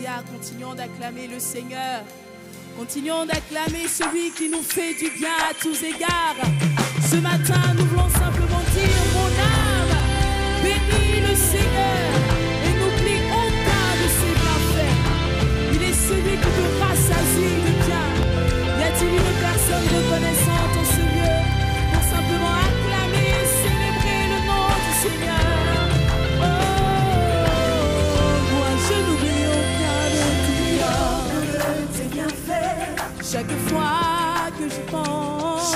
Alléluia. Continuons d'acclamer le Seigneur. Continuons d'acclamer celui qui nous fait du bien à tous égards. Ce matin, nous voulons simplement dire, mon âme, bénis le Seigneur et n'oublie aucun de ses bienfaits. Il est celui qui te rassasie de bien. Y a-t-il une personne reconnaissante en ce lieu pour simplement acclamer et célébrer le nom du Seigneur? Oh, moi je n'oublie aucun de tes bienfaits. Chaque fois que j'y pense,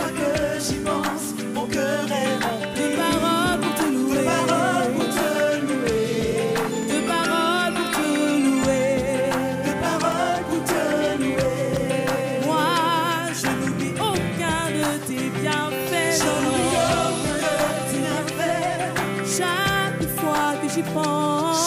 mon cœur est rempli de paroles pour te louer, de paroles pour te louer, de paroles pour te louer, de paroles pour te louer. moi je n'oublie aucun de tes bienfaits. Chaque fois que j'y pense,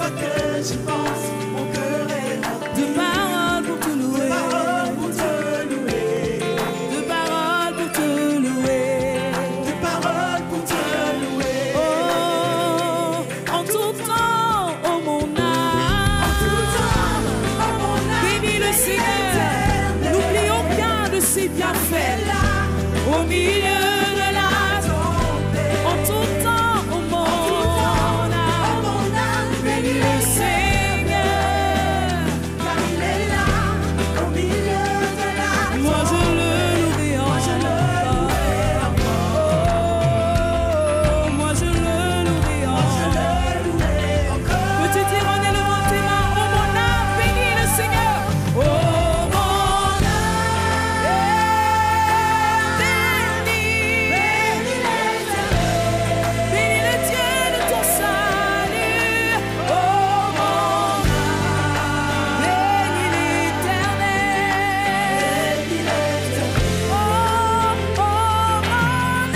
mon cœur est rempli de paroles pour te louer, de paroles pour te louer, de paroles pour te louer, de paroles pour te louer. oh, en tout temps, oh mon âme, bénis le Seigneur, n'oublie aucun de ses bienfaits, au milieu de la en tout temps, oh mon âme, bénis le Seigneur, Car il est là, au milieu de la moi je le louerai encore, oh, moi je le louerai encore. Peux-tu dire en élevant tes mains, oh mon âme, bénis le Seigneur, oh mon âme, bénis le Dieu de ton salut, oh mon âme, bénis l'Éternel, oh mon âme,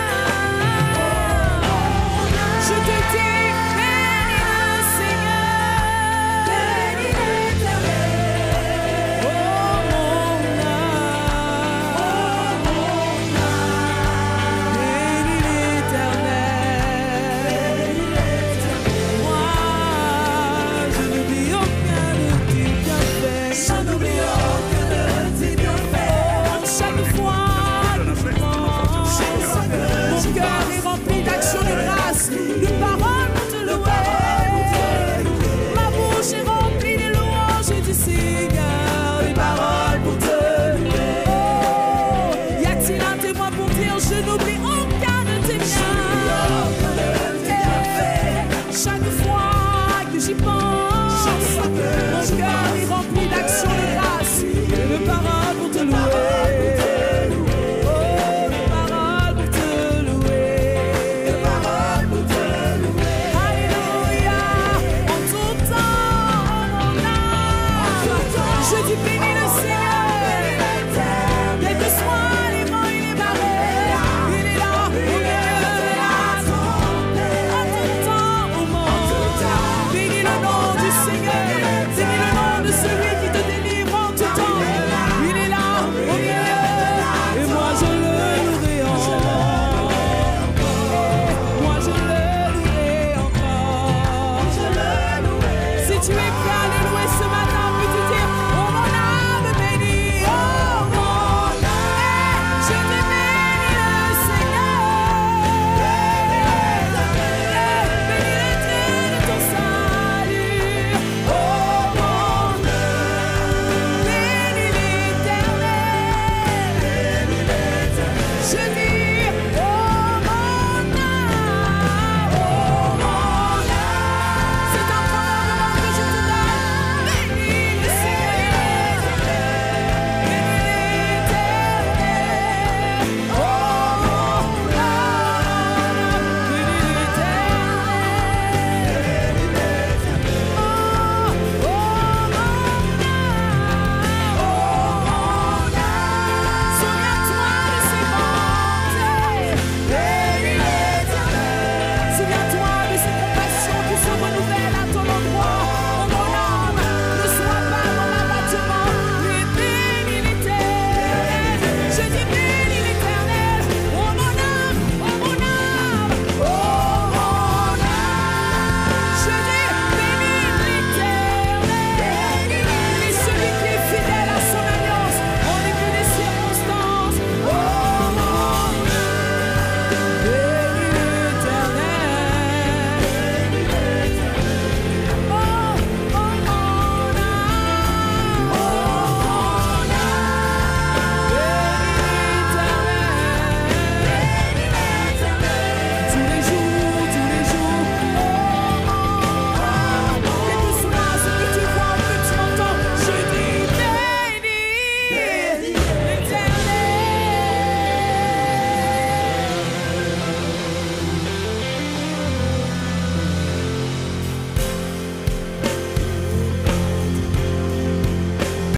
je te dis, bénis le Seigneur, bénis l'Éternel, oh mon âme, bénis l'Éternel, moi je n'oublie aucun de tes bienfaits, Je n'oublie aucun de tes bienfaits. chaque fois que je pense, mon cœur est rempli d'actions de grâce, de paroles pour te louer. Ma bouche est remplie des louanges du Seigneur, des paroles pour te louer. Oh, y a-t-il un témoin pour dire je n'oublie aucun de tes bienfaits? Chaque fois que j'y pense, mon cœur est rempli d'actions de grâce, de paroles pour te louer. Oh, de paroles pour te louer. Alléluia, en tout temps, mon âme, je dis bénis le Seigneur, quels que soient les vents et les marées, il est là au milieu de la tempête. En tout temps, oh mon âme, bénis le nom du Seigneur, bénis le nom de celui qui te délivre en tout temps. Il est là au milieu, et moi je le louerai encore. Moi je le louerai encore. Si tu es